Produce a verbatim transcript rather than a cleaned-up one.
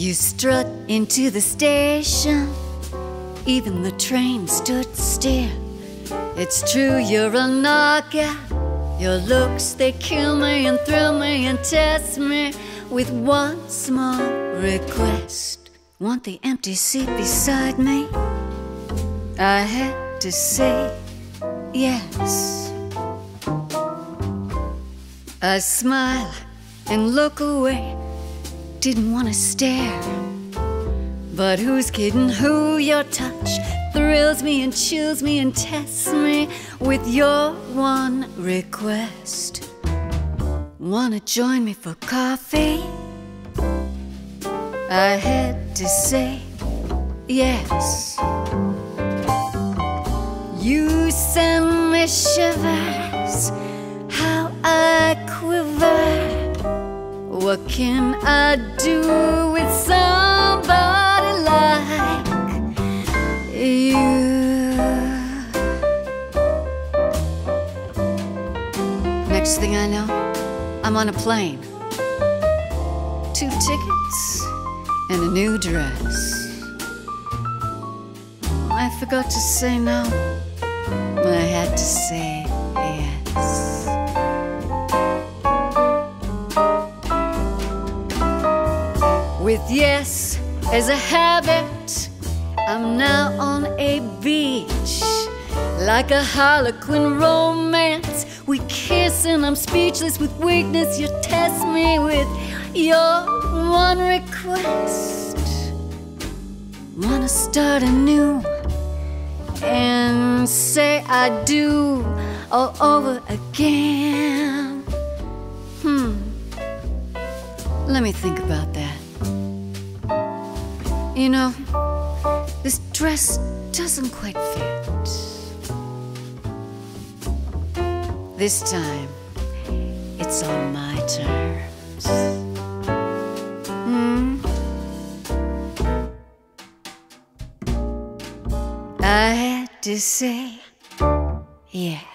You strut into the station, even the train stood still. It's true, you're a knockout. Your looks, they kill me and thrill me and test me with one small request. Want the empty seat beside me? I had to say yes. I smile and look away, didn't want to stare. But who's kidding who? Your touch thrills me and chills me and tests me with your one request. Wanna join me for coffee? I had to say yes. You send me shivers, how I quiver. What can I do with somebody like you? Next thing I know, I'm on a plane. Two tickets and a new dress. I forgot to say no. I had to say yes. With yes as a habit, I'm now on a beach. Like a Harlequin romance, we kiss and I'm speechless with weakness. You test me with your one request. Wanna start anew and say I do all over again. Hmm, let me think about that. You know, this dress doesn't quite fit. This time, it's on my terms. Hmm? I had to say yes.